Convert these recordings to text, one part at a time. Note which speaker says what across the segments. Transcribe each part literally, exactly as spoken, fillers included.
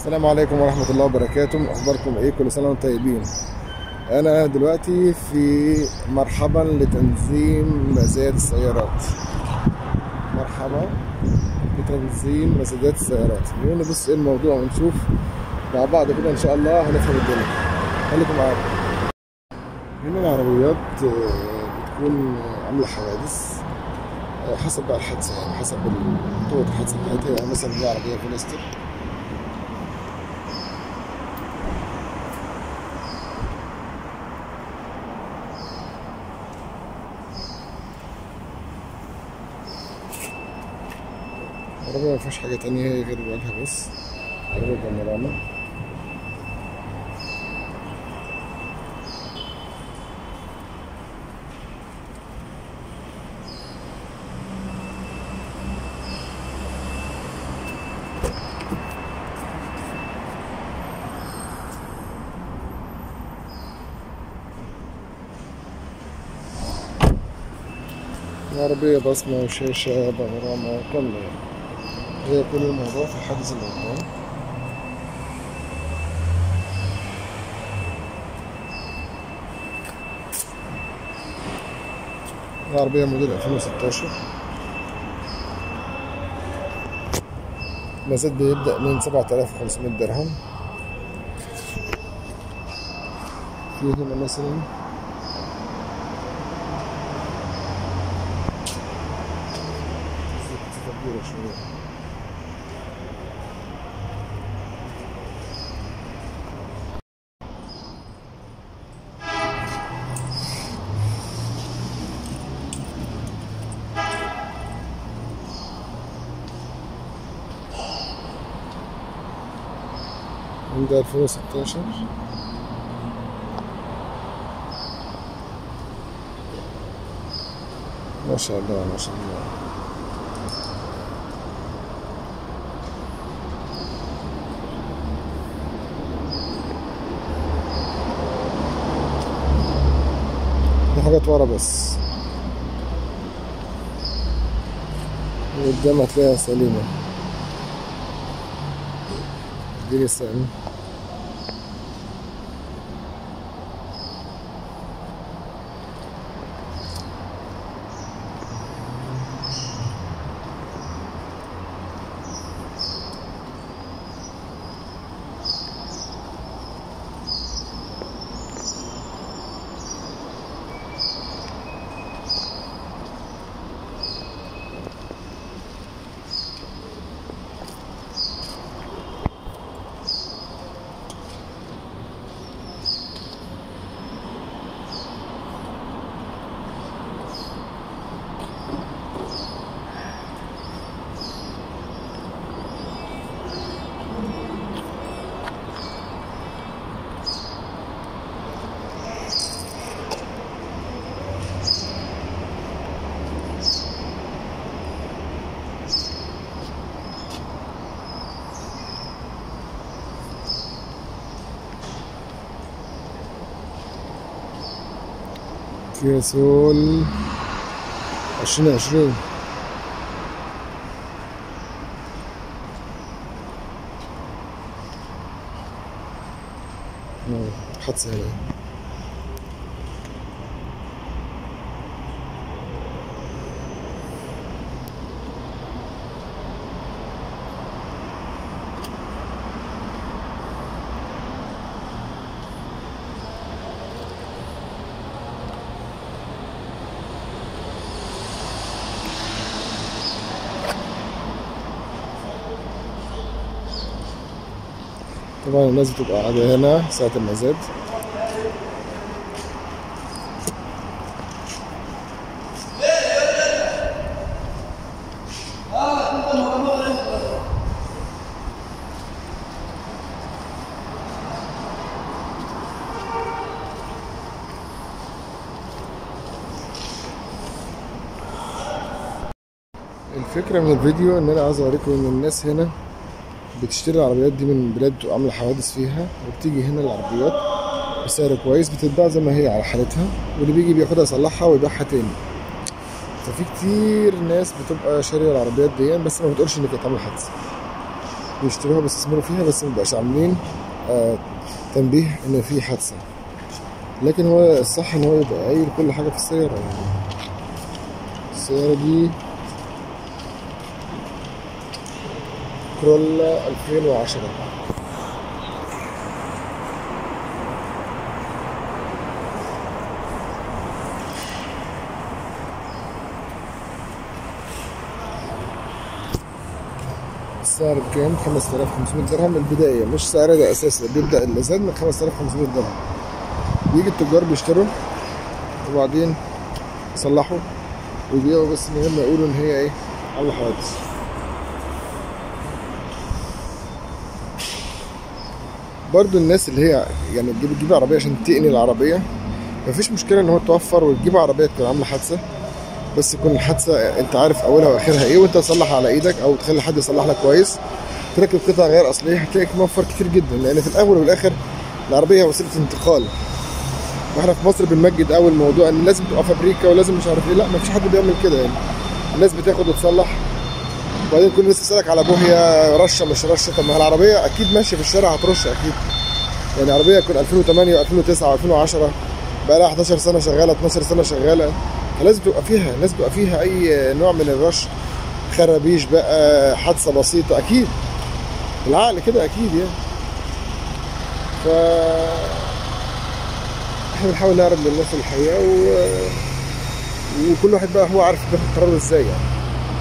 Speaker 1: السلام عليكم ورحمة الله وبركاته. أخباركم إيه؟ كل سنة وأنتم طيبين. أنا دلوقتي في مرحبا لتنظيم مزاد السيارات. مرحبا بتنظيم مزادات السيارات. خلونا نبص إيه الموضوع ونشوف مع بعض كده إن شاء الله هنفهم الدنيا. خليكم معانا. هنا العربيات بتكون عاملة حوادث حسب بقى الحادثة، يعني حسب قوة الحادثة بتاعتها. يعني مثلا دي عربية فينستر عربية مفيهاش حاجة تانية غير الواجهة بس. عربية بانوراما. عربية بصمة وشاشة بانوراما كاملة. هي كل الموضوع في الحاجز اللي قدام. العربية موديل ألفين وستاشر. المزاد بيبدأ من سبعة آلاف وخمسمية درهم. في هنا مثلا كبيرة شوية. عندها ألفين وستاشر. ما شاء الله ما شاء الله. دي حاجات ورا بس، قدام هتلاقيها سليمة. دي لسه كيا سول عشرين عشرين. حادثة هنا. طبعا الناس بتبقى قاعدة هنا ساعة المزاد. الفكرة من الفيديو ان انا عايز اوريكم ان الناس هنا بتشتري العربيات دي من بلاد بتبقى عاملة حوادث فيها، وبتيجي هنا العربيات بسعر كويس بتتباع زي ما هي على حالتها، واللي بيجي بياخدها يصلحها ويبيعها تاني. ففي كتير ناس بتبقى شارية العربيات دي بس ما بتقولش ان كانت عاملة حادثة. بيشتروها بيستثمروا فيها، بس مبقاش عاملين آه تنبيه ان في حادثه. لكن هو الصح ان هو يبقى قايل كل حاجه في السياره. يعني السياره دي كرولا ألفين وعشرة. السعر بكام؟ خمسة آلاف وخمسمية درهم البداية، مش سعر ده أساسي، بيبدأ اللزان من خمسة آلاف وخمسمية درهم. بيجي التجار بيشتروا وبعدين يصلحوا ويبيعوا، بس من غير ما يقولوا إن هي إيه عاملة حوادث. برضو الناس اللي هي يعني تجيب تجيب عربية عشان تقني العربية، مفيش مشكلة إن هو توفر وتجيب عربية تكون عاملة حادثة، بس يكون الحادثة أنت عارف أولها وآخرها إيه، وأنت تصلح على إيدك أو تخلي حد يصلح لك كويس. تركب قطع غير أصلية هتلاقيك موفر كتير جدا، لأن في الأول والآخر العربية وسيلة انتقال. واحنا في مصر بنمجد أوي الموضوع إن لازم تبقى فابريكا ولازم مش عارف إيه، لا مفيش حد بيعمل كده. يعني الناس بتاخد وتصلح، وبعدين كل الناس تسألك على بوهية رشة مش رشة. طب ما العربية أكيد ماشية في الشارع هترش أكيد. يعني عربية تكون ألفين وتمانية وألفين وتسعة وألفين وعشرة بقى لها حداشر سنة شغالة، اتناشر سنة شغالة، فلازم تبقى فيها لازم تبقى فيها أي نوع من الرش، خرابيش بقى، حادثة بسيطة أكيد. العقل كده أكيد يعني. ف احنا بنحاول نعرض للناس الحقيقة و... وكل واحد بقى هو عارف بياخد قراره ازاي يعني.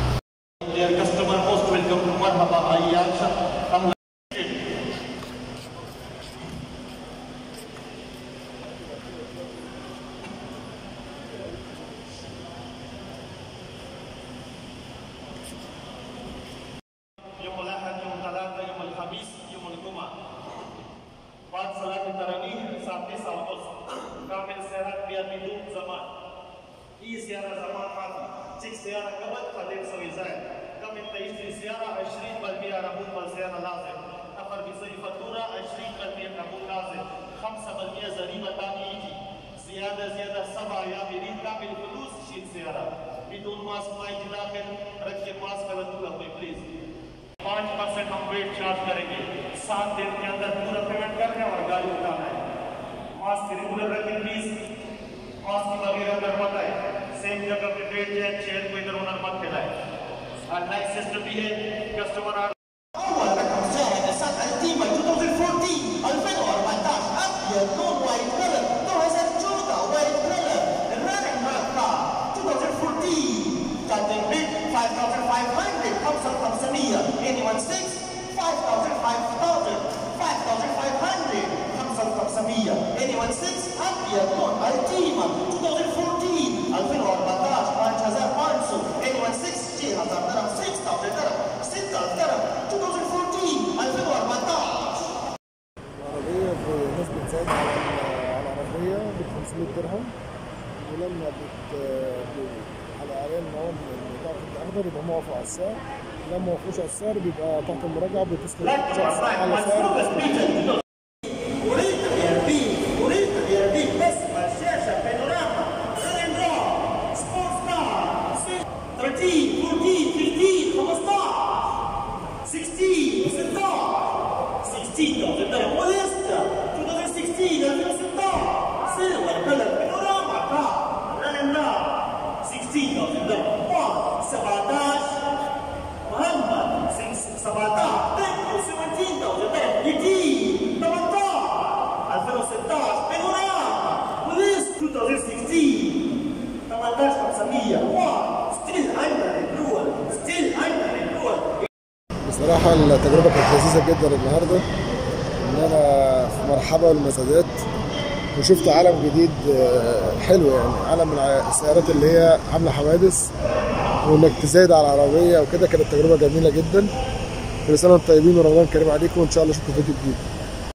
Speaker 2: يوم الأحد، يوم الثلاثاء، يوم الخميس، يوم الجمعة. بعد صلاة التراويح الساعة تسعة ونص. كامل السيارات بيد بدون زمان. هي سيارة زمان ماضي. تيجي سيارة قبل خليك سوي زين. كم انت يشتري سيارة عشرين بالمية ربط بالسيارة لازم. نفر بيسوي فاتورة عشرين بالمية ربط لازم. خمسة بالمية ضريبة تاني يجي. زيادة زيادة سبعة أيام يريد كامل فلوس شيل سيارة. بدون ماسك ما يجي داخل. ركب ماسك على طول أخوي بليز. पाँच परसेंट हम wait charge करेंगे। सात दिन के अंदर पूरा पेमेंट करना है और गाड़ी उठाना है। मास्क रेगुलर रखें प्लीज। मास्क वगैरह अगर मत आए, सेम जगह पे बैठ जाए, चेयर को इधर उधर मत फैलाए। और नई सिस्टम भी है, कस्टमर आ
Speaker 3: أول رقم سعر نيسان التيما ألفين وأربعتاشر ألفين وأربعتاشر أبيض لون وايت كلر دو هزار وأربعة وايت كلر الرانك ماركة ألفين وأربعتاشر starting bid five thousand five hundred خمسة آلاف وخمسمية anyone six five thousand five thousand five thousand five hundred خمسة آلاف وخمسمية anyone six أبيض لون التيما ألفين وأربعتاشر ألفين وأربعتاشر خمسة آلاف وخمسمية anyone six ستة آلاف درهم ستة آلاف درهم ستة آلاف درهم ألفين وأربعتاشر ألفين وأربعتاشر.
Speaker 1: العربية الناس بتزايد على على العربية ب خمسمية درهم، ولما بت على اعلان ان هو بتاع الاخضر يبقى هم وافقوا على السعر، لما ما وافقوش على السعر بيبقى تحت المراجعة بتصل شخص على سعر.
Speaker 3: أريد بي أريد بي بسمة شاشة بانوراما رن درا سبورت كار ثلاثة عشر أربعتاشر خمستاشر ستاشر ستاشر ستاشر درهم ولسه ألفين وستاشر ألفين وستاشر سيلفر كلر بانوراما كار رن درا ستاشر درهم سبعتاشر محمد سبعتاشر تكو سبعتاشر درهم جديد ثمانية عشر ألفين وستاشر بانوراما ولسه ألفين وستاشر ثمانية آلاف وخمسمية واو ستيل عندنا الدول ستيل عندنا الدول.
Speaker 1: بصراحة التجربة كانت لذيذة جدا النهاردة، إن أنا في مرحبا والمزادات وشفت عالم جديد حلو، يعني عالم من السيارات اللي هي عاملة حوادث وإنك تزايد على العربية وكده. كانت تجربة جميلة جدا. كل سنة وأنتم طيبين ورمضان كريم عليكم، وإن شاء الله أشوفكم في فيديو جديد.